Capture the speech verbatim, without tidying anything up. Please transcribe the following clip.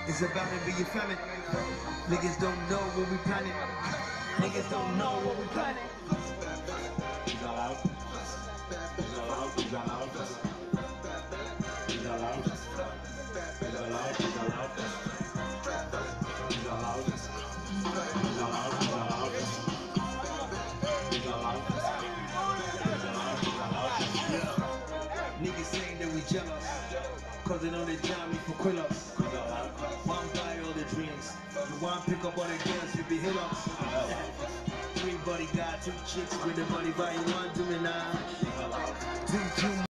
It's about to be your family. Niggas don't know what we planning. Niggas don't know what we planning. He's all out. He's all out. He's all out. He's all out. He's all out. He's all out. He's all out. He's all out. He's all out. He's all out. Niggas saying that we jealous, cause they know they jam me for quill-ups. One buy all the dreams, you want pick up all the girls, you be hit ups. Three buddy got two chicks with the money, buy you one, do me now. Two, two